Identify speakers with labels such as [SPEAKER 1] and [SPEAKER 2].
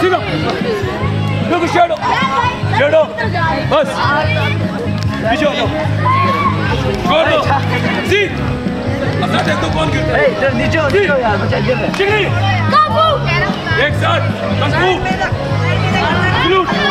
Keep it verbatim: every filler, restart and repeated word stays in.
[SPEAKER 1] सीधा बिल्कुल shadow shadow बस पीछे हो जाओ छोड़ दो सी अब ना देख तो कौन गिरता है
[SPEAKER 2] इधर नीचे हो नीचे हो यार बच्चा गिर रहा है
[SPEAKER 1] चिंगड़ी एक साथ कंफू